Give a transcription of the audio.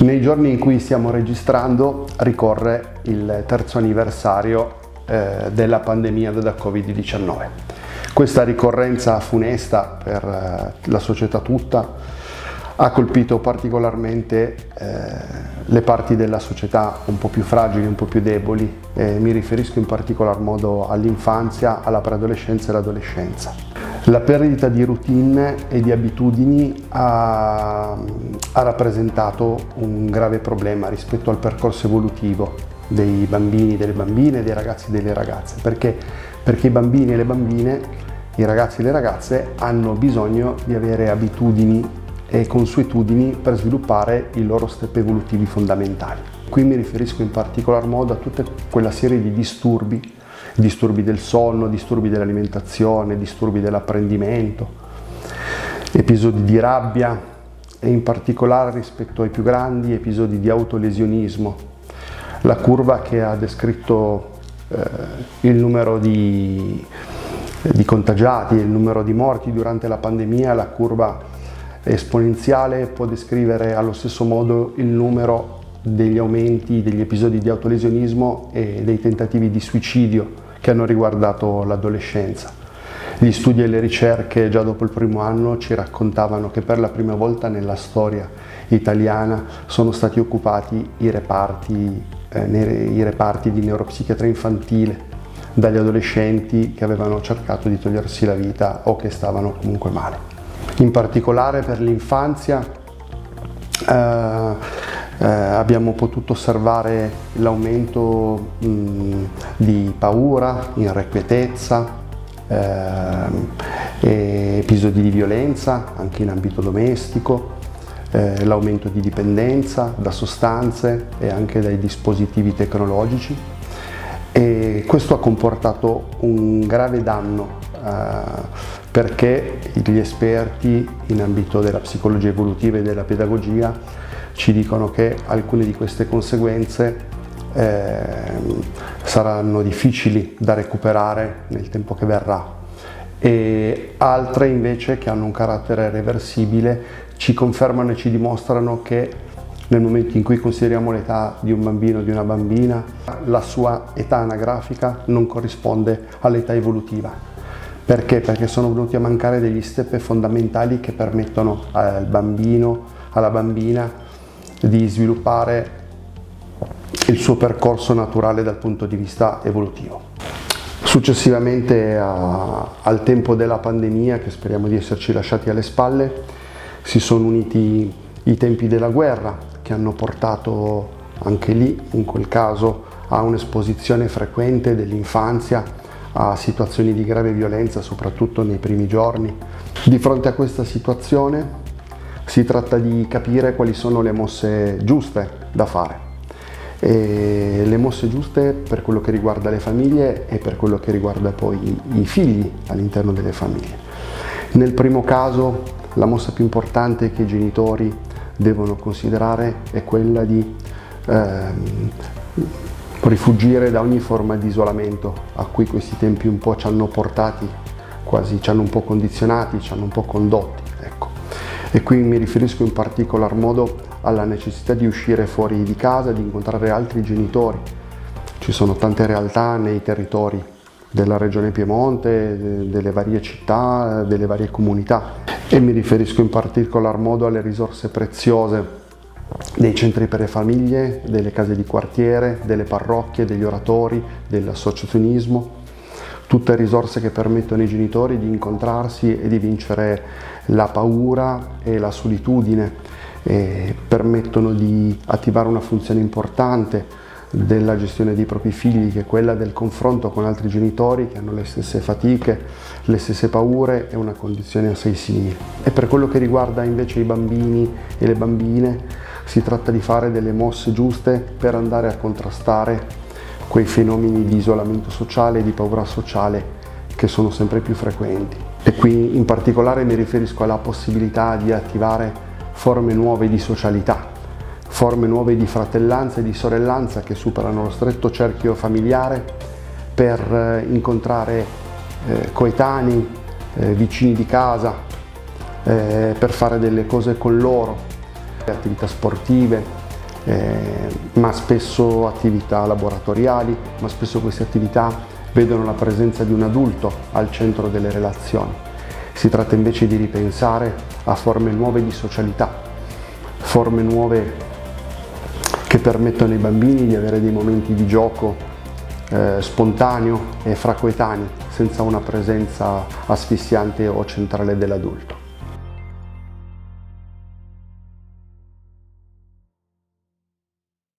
Nei giorni in cui stiamo registrando ricorre il terzo anniversario della pandemia da Covid-19. Questa ricorrenza funesta per la società tutta ha colpito particolarmente le parti della società un po' più fragili, un po' più deboli. Mi riferisco in particolar modo all'infanzia, alla preadolescenza e all'adolescenza. La perdita di routine e di abitudini ha rappresentato un grave problema rispetto al percorso evolutivo dei bambini, delle bambine, dei ragazzi e delle ragazze. Perché i bambini e le bambine, i ragazzi e le ragazze hanno bisogno di avere abitudini e consuetudini per sviluppare i loro step evolutivi fondamentali. Qui mi riferisco in particolar modo a tutta quella serie di disturbi del sonno, disturbi dell'alimentazione, disturbi dell'apprendimento, episodi di rabbia e in particolare rispetto ai più grandi episodi di autolesionismo. La curva che ha descritto il numero di contagiati e il numero di morti durante la pandemia, la curva esponenziale, può descrivere allo stesso modo il numero degli aumenti degli episodi di autolesionismo e dei tentativi di suicidio che hanno riguardato l'adolescenza. Gli studi e le ricerche già dopo il primo anno ci raccontavano che per la prima volta nella storia italiana sono stati occupati i reparti di neuropsichiatria infantile dagli adolescenti che avevano cercato di togliersi la vita o che stavano comunque male. In particolare per l'infanzia abbiamo potuto osservare l'aumento di paura, irrequietezza, episodi di violenza anche in ambito domestico, l'aumento di dipendenza da sostanze e anche dai dispositivi tecnologici, e questo ha comportato un grave danno perché gli esperti in ambito della psicologia evolutiva e della pedagogia ci dicono che alcune di queste conseguenze saranno difficili da recuperare nel tempo che verrà, e altre invece, che hanno un carattere reversibile, ci confermano e ci dimostrano che nel momento in cui consideriamo l'età di un bambino o di una bambina, la sua età anagrafica non corrisponde all'età evolutiva. Perché? Perché sono venuti a mancare degli step fondamentali che permettono al bambino, alla bambina, di sviluppare il suo percorso naturale dal punto di vista evolutivo. Successivamente al tempo della pandemia, che speriamo di esserci lasciati alle spalle, si sono uniti i tempi della guerra, che hanno portato anche lì, in quel caso, a un'esposizione frequente dell'infanzia a situazioni di grave violenza, soprattutto nei primi giorni. Di fronte a questa situazione si tratta di capire quali sono le mosse giuste da fare, e le mosse giuste per quello che riguarda le famiglie e per quello che riguarda poi i figli all'interno delle famiglie. Nel primo caso la mossa più importante che i genitori devono considerare è quella di rifuggire da ogni forma di isolamento a cui questi tempi un po' ci hanno portati, quasi ci hanno un po' condizionati, ci hanno un po' condotti, ecco. E qui mi riferisco in particolar modo alla necessità di uscire fuori di casa, di incontrare altri genitori. Ci sono tante realtà nei territori della regione Piemonte, delle varie città, delle varie comunità, e mi riferisco in particolar modo alle risorse preziose dei centri per le famiglie, delle case di quartiere, delle parrocchie, degli oratori, dell'associazionismo, tutte risorse che permettono ai genitori di incontrarsi e di vincere la paura e la solitudine, e permettono di attivare una funzione importante della gestione dei propri figli, che è quella del confronto con altri genitori che hanno le stesse fatiche, le stesse paure e una condizione assai simile. E per quello che riguarda invece i bambini e le bambine, si tratta di fare delle mosse giuste per andare a contrastare quei fenomeni di isolamento sociale e di paura sociale che sono sempre più frequenti. E qui in particolare mi riferisco alla possibilità di attivare forme nuove di socialità, forme nuove di fratellanza e di sorellanza che superano lo stretto cerchio familiare, per incontrare coetanei, vicini di casa, per fare delle cose con loro, attività sportive, ma spesso attività laboratoriali, ma spesso queste attività vedono la presenza di un adulto al centro delle relazioni. Si tratta invece di ripensare a forme nuove di socialità, forme nuove che permettono ai bambini di avere dei momenti di gioco spontaneo e fra coetanei, senza una presenza asfissiante o centrale dell'adulto.